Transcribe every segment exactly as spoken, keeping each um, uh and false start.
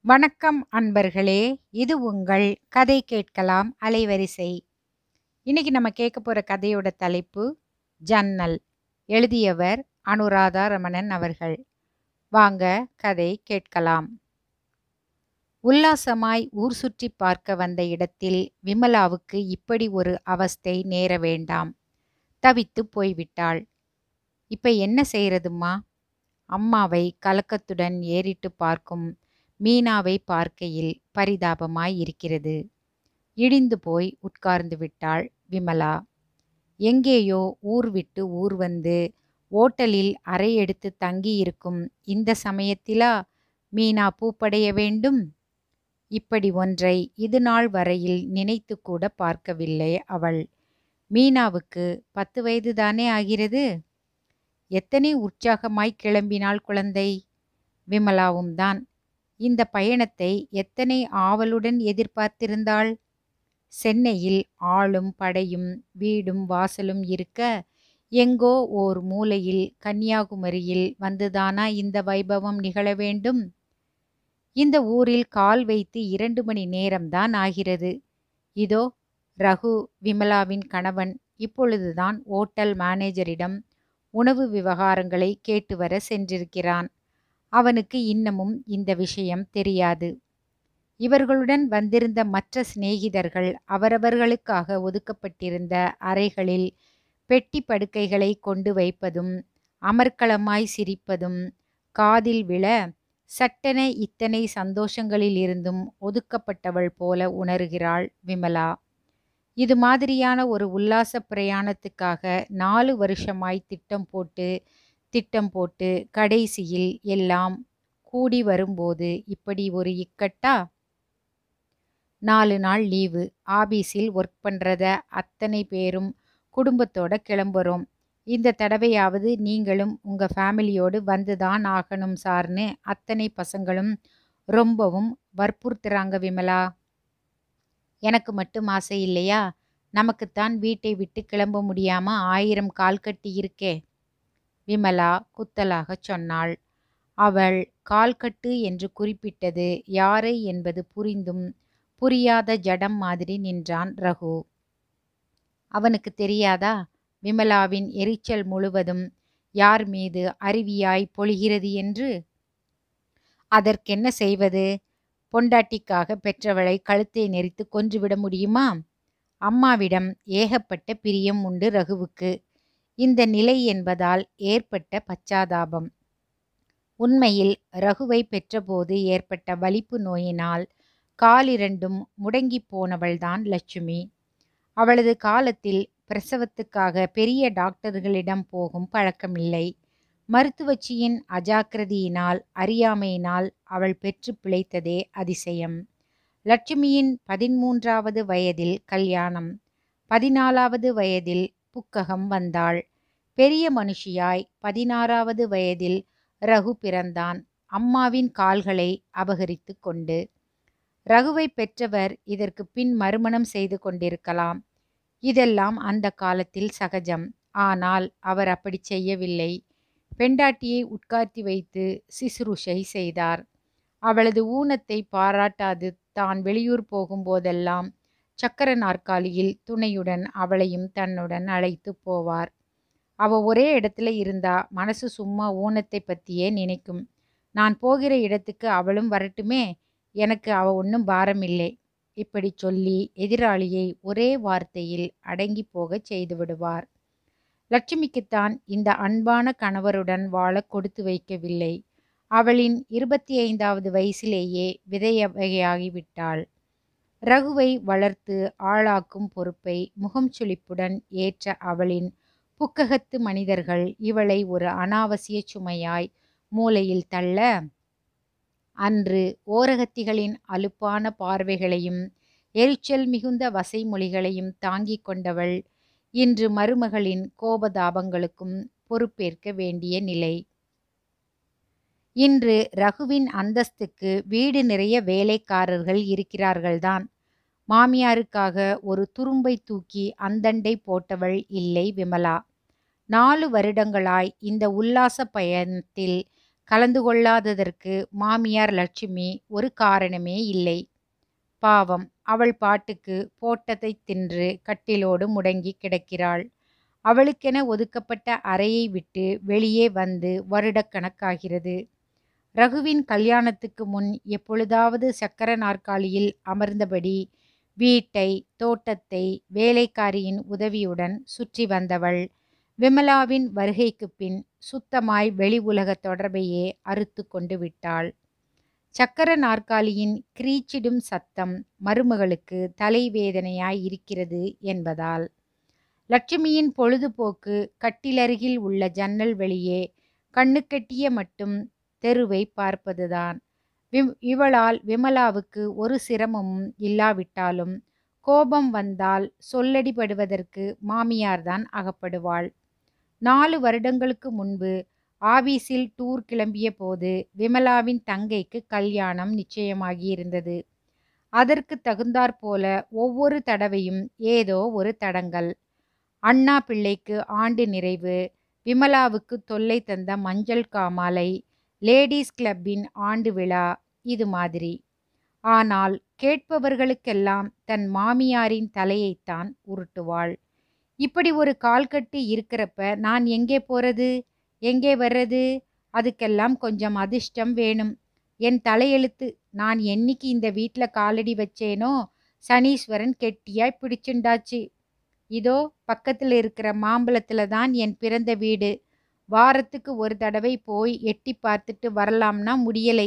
வணக்கம் அன்பர்களே! இது உங்கள் கதை கேட்கலாம் அலைவரிசை. இன்னைக்கு நம்ம கேட்க போற கதையோட தலைப்பு ஜன்னல். எழுதியவர் அனுராதா ரமணன் அவர்கள். வாங்க கதை கேட்கலாம். உல்லாசமாய் ஊர் சுற்றி பார்க்க வந்த இடத்தில் விமலாவுக்கு இப்படி ஒரு அவஸ்தை நேர வேண்டாம். தவித்து போய்விட்டாள். இப்ப என்ன செய்யறதும்மா? அம்மாவை கலக்கத்துடன் ஏறிட்டு பார்க்கும் மீனாவை பார்க்கையில் பரிதாபமாய் இருக்கிறது. இடிந்து போய் உட்கார்ந்து விட்டாள் விமலா. எங்கேயோ ஊர் விட்டு ஊர் வந்து ஓட்டலில் அறை எடுத்து தங்கியிருக்கும் இந்த சமயத்திலா மீனா பூப்படைய வேண்டும்? இப்படி ஒன்றை இது நாள் வரையில் நினைத்து கூட பார்க்கவில்லை அவள். மீனாவுக்கு பத்து வயதுதானே ஆகிறது. எத்தனை உற்சாகமாய் கிளம்பினாள் குழந்தை. விமலாவும் தான் இந்த பயணத்தை எத்தனை ஆவலுடன் எதிர்பார்த்திருந்தாள். சென்னையில் ஆளும் படையும் வீடும் வாசலும் இருக்க எங்கோ ஓர் மூலையில் கன்னியாகுமரியில் வந்துதானா இந்த வைபவம் நிகழ வேண்டும்? இந்த ஊரில் கால் வைத்து இரண்டு மணி நேரம்தான் ஆகிறது. இதோ ரகு, விமலாவின் கணவன், இப்பொழுதுதான் ஓட்டல் மேனேஜரிடம் உணவு விவகாரங்களை கேட்டு வர சென்றிருக்கிறான். அவனுக்கு இன்னமும் இந்த விஷயம் தெரியாது. இவர்களுடன் வந்திருந்த மற்ற சிநேகிதர்கள் அவரவர்களுக்காக ஒதுக்கப்பட்டிருந்த அறைகளில் பெட்டி படுக்கைகளை கொண்டு வைப்பதும் அமர்க்களமாய் சிரிப்பதும் காதில் விழ சட்டென இத்தனை சந்தோஷங்களிலிருந்தும் ஒதுக்கப்பட்டவள் போல உணர்கிறாள் விமலா. இது மாதிரியான ஒரு உல்லாச பிரயாணத்துக்காக நாலு வருஷமாய் திட்டம் போட்டு திட்டம் போட்டு கடைசியில் எல்லாம் கூடி வரும்போது இப்படி ஒரு இக்கட்டா? நாலு நாள் லீவு. ஆபீஸில் ஒர்க் பண்ணுறத அத்தனை பேரும் குடும்பத்தோட கிளம்புறோம். இந்த தடவையாவது நீங்களும் உங்கள் ஃபேமிலியோடு வந்துதான் ஆகணும் சார்னு அத்தனை பசங்களும் ரொம்பவும் வற்புறுத்துறாங்க விமலா. எனக்கு மட்டும் ஆசை இல்லையா? நமக்குத்தான் வீட்டை விட்டு கிளம்ப முடியாமல் ஆயிரம் கால் கட்டி இருக்கே. விமலா குத்தலாகச் சொன்னாள். அவள் கால்கட்டு என்று குறிப்பிட்டது யாரை என்பது புரிந்தும் புரியாத ஜடம் மாதிரி நின்றான் ரகு. அவனுக்கு தெரியாதா விமலாவின் எரிச்சல் முழுவதும் யார் மீது அருவியாய் பொழிகிறது என்று? அதற்கென்ன செய்வது? பொண்டாட்டிக்காக பெற்றவளை கழுத்தை நெரித்து கொன்றுவிட முடியுமா? அம்மாவிடம் ஏகப்பட்ட பிரியம் உண்டு ரகுவுக்கு. இந்த நிலை என்பதால் ஏற்பட்ட பச்சாதாபம். உண்மையில் ரகுவை பெற்றபோது ஏற்பட்ட வலிப்பு நோயினால் காலிரண்டும் முடங்கி போனவள்தான் லட்சுமி. அவளது காலத்தில் பிரசவத்துக்காக பெரிய டாக்டர்களிடம் போகும் பழக்கமில்லை. மருத்துவச்சியின் அஜாக்கிரதையினால் அறியாமையினால் அவள் பெற்று பிழைத்ததே அதிசயம். லட்சுமியின் பதிமூன்றாவது வயதில் கல்யாணம். பதினாலாவது வயதில் புக்ககம் வந்தாள். பெரிய மனுஷியாய் பதினாறாவது வயதில் ரகு பிறந்தான், அம்மாவின் கால்களை அபகரித்து கொண்டு. ரகுவை பெற்றவர் இதற்கு பின் மறுமணம் செய்து கொண்டிருக்கலாம். இதெல்லாம் அந்த காலத்தில் சகஜம். ஆனால் அவர் அப்படி செய்யவில்லை. பெண்டாட்டியை உட்கார்த்தி வைத்து சிசுருஷை செய்தார். அவளது ஊனத்தை பாராட்டாது தான் வெளியூர் போகும்போதெல்லாம் சக்கர நாற்காலியில் துணையுடன் அவளையும் தன்னுடன் அழைத்து போவார். அவ ஒரே இடத்துல இருந்தா மனசு சும்மா ஊனத்தை பற்றியே நினைக்கும். நான் போகிற இடத்துக்கு அவளும் வரட்டுமே, எனக்கு அவ ஒன்றும் பாரமில்லை. இப்படி சொல்லி எதிராளியை ஒரே வார்த்தையில் அடங்கி போகச் செய்து விடுவார். லட்சுமிக்குத்தான் இந்த அன்பான கணவருடன் வாழ கொடுத்து வைக்கவில்லை. அவளின் இருபத்தி ஐந்தாவது வயசிலேயே விதையவையாகிவிட்டாள். ரகுவை வளர்த்து ஆளாக்கும் பொறுப்பை முகம் சுளிப்புடன் ஏற்ற அவளின் புக்ககத்து மனிதர்கள் இவளை ஒரு அனாவசிய சுமையாய் மூலையில் தள்ள, அன்று ஓரகத்திகளின் அலுப்பான பார்வைகளையும் எரிச்சல் மிகுந்த வசைமொழிகளையும் தாங்கிக் கொண்டவள் இன்று மருமகளின் கோபதாபங்களுக்கும் பொறுப்பேற்க வேண்டிய நிலை. இன்று ரகுவின் அந்தஸ்துக்கு வீடு நிறைய வேலைக்காரர்கள் இருக்கிறார்கள்தான். மாமியாருக்காக ஒரு துரும்பை தூக்கி அந்தண்டை போட்டவள் இல்லை விமலா. நாலு வருடங்களாய் இந்த உல்லாச பயணத்தில் கலந்து கொள்ளாததற்கு மாமியார் லட்சுமி ஒரு காரணமே இல்லை. பாவம், அவள் பாட்டுக்கு போட்டதை தின்று கட்டிலோடு முடங்கி கிடக்கிறாள். அவளுக்கென ஒதுக்கப்பட்ட அறையை விட்டு வெளியே வந்து வருடக்கணக்காகிறது. ரகுவின் கல்யாணத்துக்கு முன் எப்பொழுதாவது சக்கர நாற்காலியில் அமர்ந்தபடி வீட்டை, தோட்டத்தை வேலைக்காரியின் உதவியுடன் சுற்றி வந்தவள் விமலாவின் வருகைக்குப் பின் சுத்தமாய் வெளி உலக தொடர்பையே அறுத்து கொண்டு விட்டாள். சக்கர நாற்காலியின் கிரீச்சிடும் சத்தம் மருமகளுக்கு தலைவேதனையாய் இருக்கிறது என்பதால். லட்சுமியின் பொழுதுபோக்கு கட்டிலருகில் உள்ள ஜன்னல் வெளியே கண்ணுக்கெட்டிய மட்டும் தெருவை பார்ப்பதுதான். விம் இவளால் விமலாவுக்கு ஒரு சிரமமும் இல்லாவிட்டாலும் கோபம் வந்தால் சொல்லடிபடுவதற்கு மாமியார்தான் அகப்படுவாள். நாலு வருடங்களுக்கு முன்பு ஆபீஸில் டூர் கிளம்பிய போது விமலாவின் தங்கைக்கு கல்யாணம் நிச்சயமாகியிருந்தது. அதற்கு தகுந்தாற்போல ஒவ்வொரு தடவையும் ஏதோ ஒரு தடங்கல். அண்ணா பிள்ளைக்கு ஆண்டு நிறைவு, விமலாவுக்கு தொல்லை தந்த மஞ்சள் காமாலை, லேடீஸ் கிளப்பின் ஆண்டு விழா, இது மாதிரி. ஆனால் கேட்பவர்களுக்கெல்லாம் தன் மாமியாரின் தலையைத்தான் உருட்டுவாள். இப்படி ஒரு கால்கட்டு இருக்கிறப்ப நான் எங்கே போறது, எங்கே வர்றது? அதுக்கெல்லாம் கொஞ்சம் அதிர்ஷ்டம் வேணும். என் தலையெழுத்து. நான் என்னைக்கு இந்த வீட்டில் காலடி வச்சேனோ சனீஸ்வரன் கெட்டியாய் பிடிச்சுண்டாச்சு. இதோ பக்கத்தில் இருக்கிற மாம்பழத்தில் தான் என் பிறந்த வீடு. வாரத்துக்கு ஒரு தடவை போய் எட்டி பார்த்துட்டு வரலாம்னா முடியலை.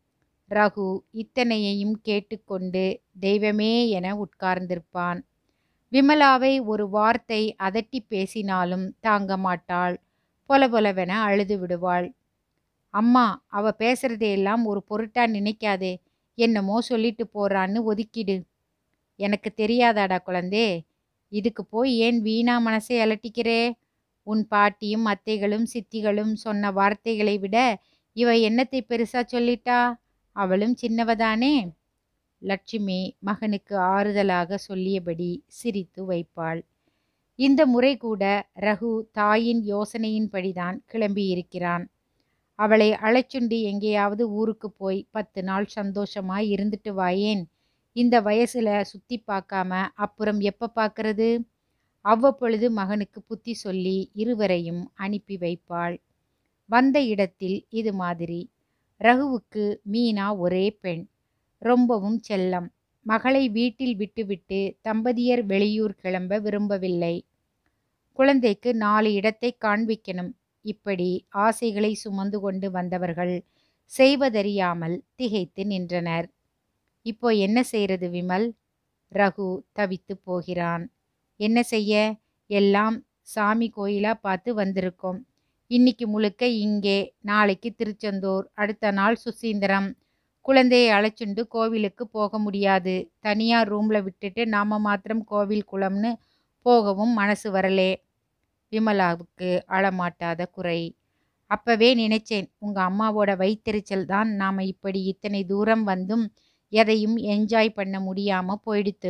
ரகு இத்தனையையும் கேட்டுக்கொண்டு தெய்வமே என உட்கார்ந்திருப்பான். விமலாவை ஒரு வார்த்தை அதட்டி பேசினாலும் தாங்க மாட்டாள். பொலபொலவென அழுது விடுவாள். அம்மா, அவ பேசுறதையெல்லாம் ஒரு பொருட்டா நினைக்காதே, என்னமோ சொல்லிட்டு போறான்னு ஒதுக்கிடு. எனக்கு தெரியாதாடா குழந்தே? இதுக்கு போய் ஏன் வீணா மனசை அலட்டிக்கிறே? உன் பாட்டியும் அத்தைகளும் சித்திகளும் சொன்ன வார்த்தைகளை விட இவ என்னத்தை பெருசா சொல்லிட்டா? அவளும் சின்னவதானே. லட்சுமி மகனுக்கு ஆறுதலாக சொல்லியபடி சிரித்து வைப்பாள். இந்த முறை கூட ரகு தாயின் யோசனையின்படிதான் கிளம்பியிருக்கிறான். அவளை அழைச்சுண்டு எங்கேயாவது ஊருக்கு போய் பத்து நாள் சந்தோஷமாய் இருந்துட்டு வாயேன். இந்த வயசுல சுத்தி பார்க்காம அப்புறம் எப்ப பார்க்கறது? அவ்வப்பொழுது மகனுக்கு புத்தி சொல்லி இருவரையும் அனுப்பி வைப்பாள். வந்த இடத்தில் இது மாதிரி. ரகுவுக்கு மீனா ஒரே பெண், ரொம்பவும் செல்லம். மகளை வீட்டில் விட்டுவிட்டு தம்பதியர் வெளியூர் கிளம்ப விரும்பவில்லை. குழந்தைக்கு நாலு இடத்தை காண்பிக்கணும். இப்படி ஆசைகளை சுமந்து கொண்டு வந்தவர்கள் செய்வதறியாமல் திகைத்து நின்றனர். இப்போ என்ன செய்யறது விமல்? ரகு தவித்து போகிறான். என்ன செய்ய? எல்லாம் சாமி கோயிலா பார்த்து வந்திருக்கோம். இன்னைக்கு முழுக்க இங்கே, நாளைக்கு திருச்செந்தூர், அடுத்த நாள் சுசீந்திரம். குழந்தையை அழைச்சுண்டு கோவிலுக்கு போக முடியாது. தனியார் ரூம்ல விட்டுட்டு நாம மாத்திரம் கோவில் குளம்னு போகவும் மனசு வரலே. விமலாவுக்கு அழமாட்டாத குறை. அப்பவே நினைச்சேன், உங்க அம்மாவோட வயிற்றெரிச்சல் தான் நாம இப்படி இத்தனை தூரம் வந்தும் எதையும் என்ஜாய் பண்ண முடியாம போயிடுத்து.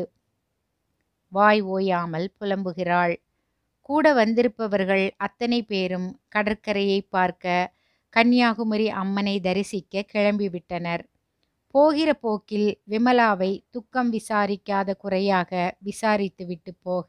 வாய் ஓயாமல் புலம்புகிறாள். கூட வந்திருப்பவர்கள் அத்தனை பேரும் கடற்கரையை பார்க்க, கன்னியாகுமரி அம்மனை தரிசிக்க கிளம்பிவிட்டனர். போகிற போக்கில் விமலாவை துக்கம் விசாரிக்காத குறையாக விசாரித்து விட்டு போக,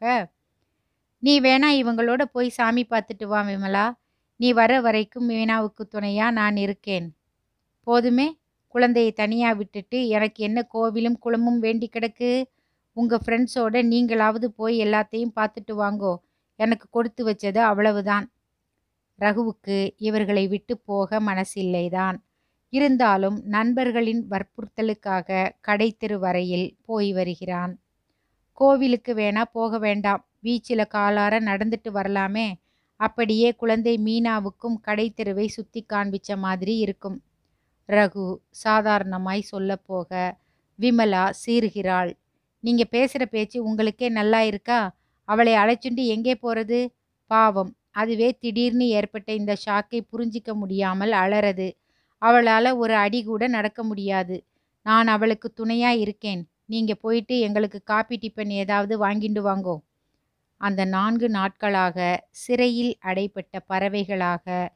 நீ வேணா இவங்களோட போய் சாமி பார்த்துட்டு வா விமலா. நீ வர வரைக்கும் மீனாவுக்கு துணையா நான் இருக்கேன். போதுமே, குழந்தையை தனியா விட்டுட்டு எனக்கு என்ன கோவிலும் குளமும் வேண்டி கிடக்கு? உங்க ஃப்ரெண்ட்ஸோட நீங்களாவது போய் எல்லாத்தையும் பார்த்துட்டு வாங்கோ. எனக்கு கொடுத்து வச்சது அவ்வளவுதான். ரகுவுக்கு இவர்களை விட்டு போக மனசில்லைதான். இருந்தாலும் நண்பர்களின் வற்புறுத்தலுக்காக கடை தெரு வரையில் போய் வருகிறான். கோவிலுக்கு வேணா போக வேண்டாம், பீச்சில் காலார நடந்துட்டு வரலாமே. அப்படியே குழந்தை மீனாவுக்கும் கடை தெருவை சுத்தி காண்பிச்ச மாதிரி இருக்கும். ரகு சாதாரணமாய் சொல்ல போக விமலா சீறுகிறாள். நீங்க பேசுற பேச்சு உங்களுக்கே நல்லா இருக்கா? அவளை அழைச்சுண்டு எங்கே போறது? பாவம், அதுவே திடீர்னு ஏற்பட்ட இந்த ஷாக்கை புரிஞ்சிக்க முடியாமல் அலறது. அவளால் ஒரு அடி கூட நடக்க முடியாது. நான் அவளுக்கு துணையா இருக்கேன். நீங்க போயிட்டு எங்களுக்கு காப்பி டிஃபன் ஏதாவது வாங்கிண்டு வாங்கோ. அந்த நான்கு நாட்களாக சிறையில் அடைப்பட்ட பறவைகளாக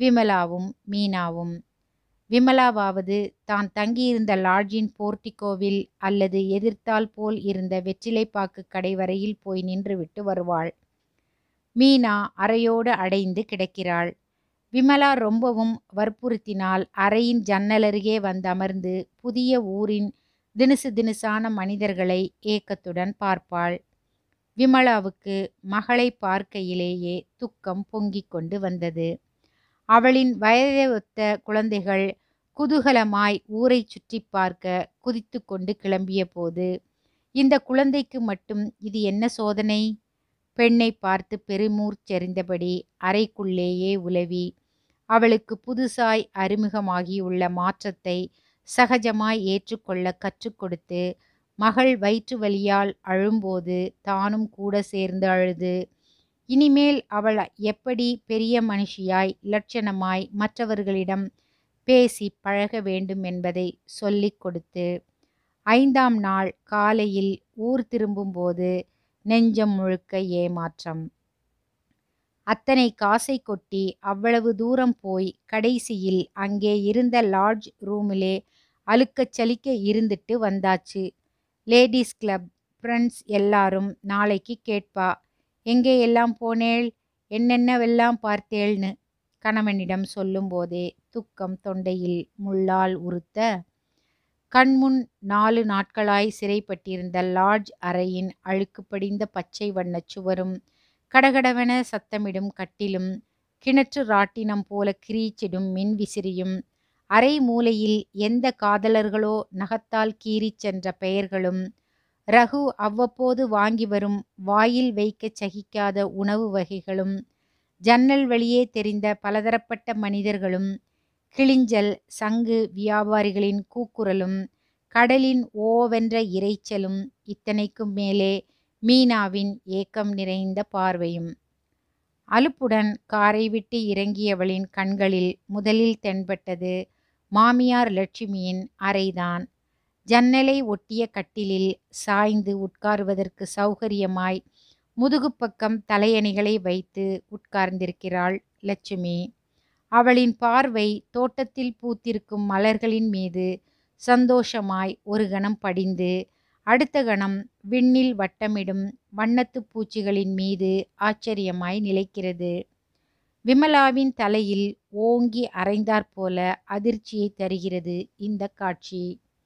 விமலாவும் மீனாவும். விமலாவாவது தான் தங்கியிருந்த லாட்ஜின் போர்ட்டிகோவில் அல்லது எதிர்த்தால் போல் இருந்த வெற்றிலைப்பாக்கு கடை வரையில் போய் நின்றுவிட்டு வருவாள். மீனா அறையோடு அடைந்து கிடக்கிறாள். விமலா ரொம்பவும் வற்புறுத்தினால் அறையின் ஜன்னலருகே வந்தமர்ந்து புதிய ஊரின் தினுசு தினுசான மனிதர்களை ஏக்கத்துடன் பார்ப்பாள். விமலாவுக்கு மகளை பார்க்கையிலேயே துக்கம் பொங்கிக் கொண்டு வந்தது. அவளின் வயதை ஒத்த குழந்தைகள் குதூகலமாய் ஊரை சுற்றி பார்க்க குதித்து கொண்டு கிளம்பிய போது இந்த குழந்தைக்கு மட்டும் இது என்ன சோதனை? பெண்ணை பார்த்து பெருமூர்ச்செறிந்தபடி அறைக்குள்ளேயே உலவி அவளுக்கு புதுசாய் அறிமுகமாகியுள்ள மாற்றத்தை சகஜமாய் ஏற்றுக்கொள்ள கற்றுக் கொடுத்து மகள் வயிற்று வலியால் அழும்போது தானும் கூட சேர்ந்து அழுது இனிமேல் அவள் எப்படி பெரிய மனுஷியாய் லட்சணமாய் மற்றவர்களிடம் பேசி பழக வேண்டும் என்பதை சொல்லிக் கொடுத்து ஐந்தாம் நாள் காலையில் ஊர் திரும்பும்போது நெஞ்சம் முழுக்க ஏமாற்றம். அத்தனை காசை கொட்டி அவ்வளவு தூரம் போய் கடைசியில் அங்கே இருந்த லாட்ஜ் ரூமிலே அழுக்கச் சலிக்க இருந்துட்டு வந்தாச்சு. லேடீஸ் கிளப் ஃப்ரெண்ட்ஸ் எல்லாரும் நாளைக்கு கேட்பா, எங்கே எல்லாம் போனேள், என்னென்னவெல்லாம் பார்த்தேள்னு கணவனிடம் சொல்லும்போதே துக்கம் தொண்டையில் முள்ளால் உறுத்த கண்முன் நாலு நாட்களாய் சிறைப்பட்டிருந்த லாட்ஜ் அறையின் அழுக்கு படிந்த பச்சை வண்ணச் சுவரும் கடகடவென சத்தமிடும் கட்டிலும் கிணற்று ராட்டினம் போல கிரீச்சிடும் மின் விசிறியும் அரை மூலையில் எந்த காதலர்களோ நகத்தால் கீறிச் சென்ற பெயர்களும் ரகு அவ்வப்போது வாங்கி வரும் வாயில் வைக்க சகிக்காத உணவு வகைகளும் ஜன்னல் வழியே தெரிந்த பலதரப்பட்ட மனிதர்களும் கிளிஞ்சல் சங்கு வியாபாரிகளின் கூக்குரலும் கடலின் ஓவென்ற இரைச்சலும் இத்தனைக்கும் மேலே மீனாவின் ஏக்கம் நிறைந்த பார்வையும். அலுப்புடன் காரை விட்டு இறங்கியவளின் கண்களில் முதலில் தென்பட்டது மாமியார் லட்சுமியின் அறைதான். ஜன்னலை ஒட்டிய கட்டிலில் சாய்ந்து உட்கார்வதற்கு சௌகரியமாய் முதுகுப்பக்கம் தலையணிகளை வைத்து உட்கார்ந்திருக்கிறாள் லட்சுமி. அவளின் பார்வை தோட்டத்தில் பூத்திருக்கும் மலர்களின் மீது சந்தோஷமாய் ஒரு கணம் படிந்து அடுத்த கணம் விண்ணில் வட்டமிடும் வண்ணத்து பூச்சிகளின் மீது ஆச்சரியமாய் நிலைக்கிறது. விமலாவின் தலையில் ஓங்கி அரைந்தாற்போல அதிர்ச்சியை தருகிறது இந்த காட்சி.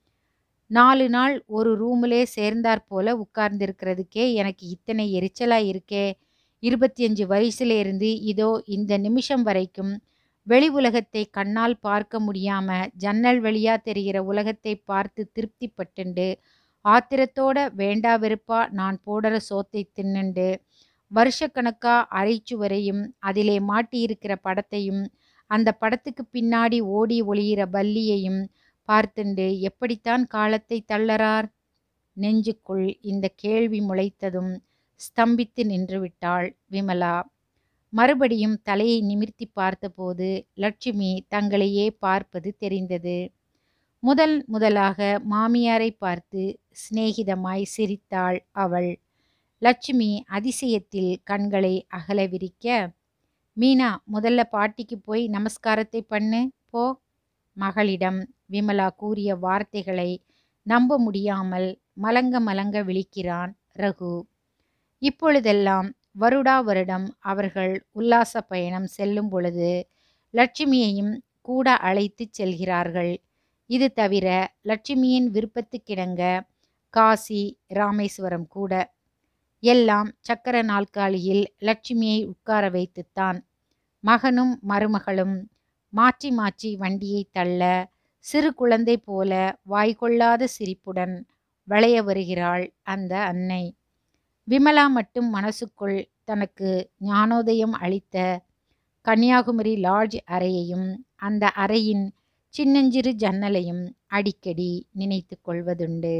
நாலு நாள் ஒரு ரூமிலே சேர்ந்தாற்போல உட்கார்ந்திருக்கிறதுக்கே எனக்கு இத்தனை எரிச்சலாக இருக்கே. இருபத்தி அஞ்சு வயசுலேருந்து இதோ இந்த நிமிஷம் வரைக்கும் வெளி உலகத்தை கண்ணால் பார்க்க முடியாம ஜன்னல் வழியா தெரிகிற உலகத்தை பார்த்து திருப்தி பட்டுண்டு ஆத்திரத்தோட வேண்டா வெறுப்பா நான் போடுற சோத்தை தின்னுண்டு வருஷக்கணக்கா அரைச்சுவரையும் அதிலே மாட்டியிருக்கிற படத்தையும் அந்த படத்துக்கு பின்னாடி ஓடி ஒளியிற பல்லியையும் பார்த்துண்டு எப்படித்தான் காலத்தை தள்ளறார்? நெஞ்சுக்குள் இந்த கேள்வி முளைத்ததும் ஸ்தம்பித்து நின்று விட்டாள் விமலா. மறுபடியும் தலையை நிமிர்த்தி பார்த்தபோது லட்சுமி தங்களையே பார்ப்பது தெரிந்தது. முதல் முதலாக மாமியாரை பார்த்து சிநேகிதமாய் சிரித்தாள் அவள். லட்சுமி அதிசயத்தில் கண்களை அகல விரிக்க, மீனா முதல்ல பாட்டிக்கு போய் நமஸ்காரத்தை பண்ணு போ. மகளிடம் விமலா கூறிய வார்த்தைகளை நம்ப முடியாமல் மலங்க மலங்க விழிக்கிறான் ரகு. இப்பொழுதெல்லாம் வருடா வருடம் அவர்கள் உல்லாச பயணம் செல்லும் பொழுது லட்சுமியையும் கூட அழைத்து செல்கிறார்கள். இது தவிர லட்சுமியின் விருப்பத்துக்கிணங்க காசி ராமேஸ்வரம் கூட. எல்லாம் சக்கர நாற்காலியில் லட்சுமியை உட்கார வைத்துத்தான். மகனும் மருமகளும் மாற்றி மாற்றி வண்டியை தள்ள சிறு குழந்தை போல வாய்கொள்ளாத சிரிப்புடன் வளைய வருகிறாள் அந்த அன்னை. விமலா மட்டும் மனசுக்குள் தனக்கு ஞானோதயம் அளித்த கன்னியாகுமரி லாட்ஜ் அறையையும் அந்த அறையின் சின்னஞ்சிறு ஜன்னலையும் அடிக்கடி நினைத்து கொள்வதுண்டு.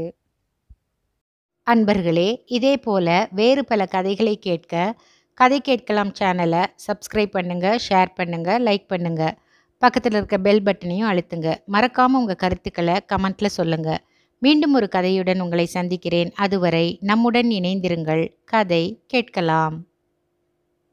அன்பர்களே, இதே போல வேறு பல கதைகளை கேட்க கதை கேட்கலாம் சேனலை சப்ஸ்கிரைப் பண்ணுங்கள், ஷேர் பண்ணுங்கள், லைக் பண்ணுங்கள். பக்கத்தில் இருக்க பெல் பட்டனையும் அழுத்துங்க. மறக்காமல் உங்கள் கருத்துக்களை கமெண்ட்டில் சொல்லுங்கள். மீண்டும் ஒரு கதையுடன் உங்களை சந்திக்கிறேன். அதுவரை நம்முடன் இணைந்திருங்கள். கதை கேட்கலாம்.